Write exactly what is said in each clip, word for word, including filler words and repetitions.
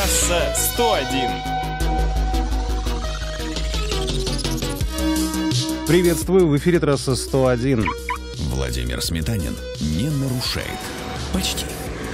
Трасса сто один. Приветствую, в эфире трасса сто один. Владимир Сметанин не нарушает. Почти.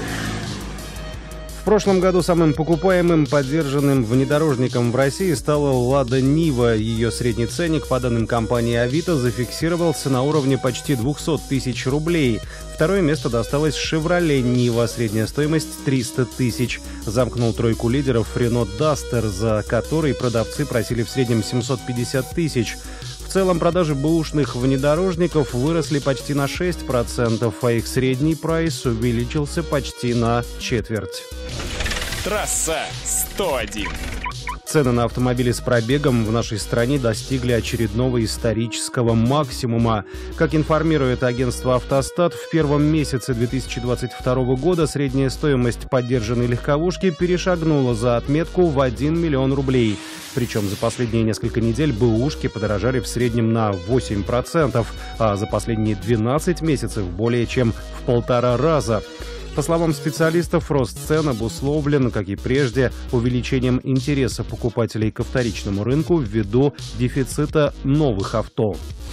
В прошлом году самым покупаемым поддержанным внедорожником в России стала «Лада Нива». Ее средний ценник, по данным компании «Авито», зафиксировался на уровне почти двухсот тысяч рублей. Второе место досталось «Шевроле Нива», средняя стоимость триста тысяч. Замкнул тройку лидеров «Рено Дастер», за который продавцы просили в среднем семьсот пятьдесят тысяч. В целом продажи бэушных внедорожников выросли почти на шесть процентов, а их средний прайс увеличился почти на четверть. Трасса сто один. Цены на автомобили с пробегом в нашей стране достигли очередного исторического максимума. Как информирует агентство «Автостат», в первом месяце две тысячи двадцать второго года средняя стоимость поддержанной легковушки перешагнула за отметку в один миллион рублей. Причем за последние несколько недель бэушки подорожали в среднем на восемь процентов, а за последние двенадцать месяцев более чем в полтора раза. По словам специалистов, рост цен обусловлен, как и прежде, увеличением интереса покупателей ко вторичному рынку ввиду дефицита новых авто.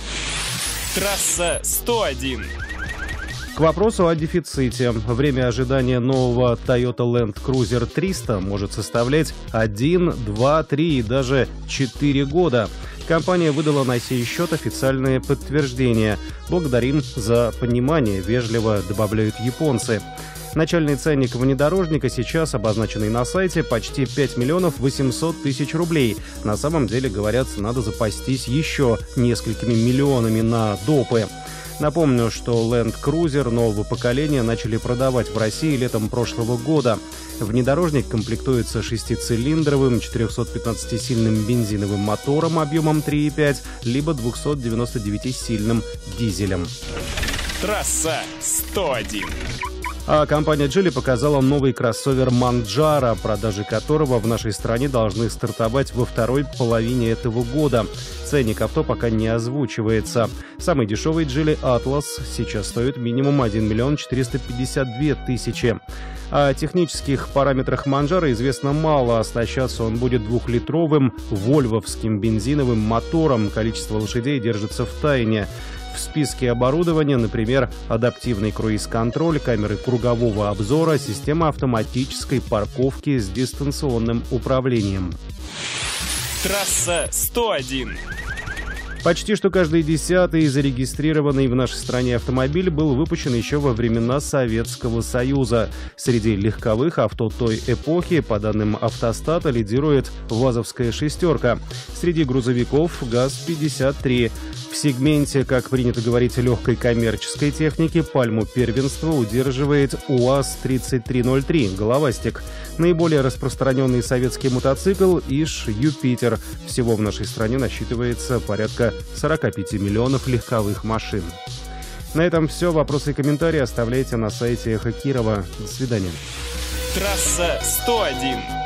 Трасса сто один. К вопросу о дефиците. Время ожидания нового Toyota Land Cruiser триста может составлять один, два, три и даже четыре года. Компания выдала на сей счет официальные подтверждения. Благодарим за понимание, вежливо добавляют японцы. Начальный ценник внедорожника сейчас, обозначенный на сайте, почти пять миллионов восемьсот тысяч рублей. На самом деле, говорят, надо запастись еще несколькими миллионами на допы. Напомню, что Land Cruiser нового поколения начали продавать в России летом прошлого года. Внедорожник комплектуется шестицилиндровым четырехсотпятнадцатисильным бензиновым мотором объемом три и пять, либо двухсотдевяностодевятисильным дизелем. Трасса сто один. А компания Geely показала новый кроссовер Manjaro, продажи которого в нашей стране должны стартовать во второй половине этого года. Ценник авто пока не озвучивается. Самый дешевый Geely Atlas сейчас стоит минимум один миллион четыреста пятьдесят две тысячи. О технических параметрах Manjaro известно мало. Оснащаться он будет двухлитровым вольвовским бензиновым мотором. Количество лошадей держится в тайне. В списке оборудования, например, адаптивный круиз-контроль, камеры кругового обзора, система автоматической парковки с дистанционным управлением. Трасса сто один. Почти что каждый десятый зарегистрированный в нашей стране автомобиль был выпущен еще во времена Советского Союза. Среди легковых авто той эпохи, по данным «Автостата», лидирует ВАЗовская шестерка. Среди грузовиков ГАЗ пятьдесят три. В сегменте, как принято говорить, легкой коммерческой техники пальму первенства удерживает УАЗ тридцать три ноль три «Головастик». Наиболее распространенный советский мотоцикл ИЖ «Юпитер». Всего в нашей стране насчитывается порядка сорока пяти миллионов легковых машин. На этом все. Вопросы и комментарии оставляйте на сайте Эхо Кирова. До свидания. Трасса сто один.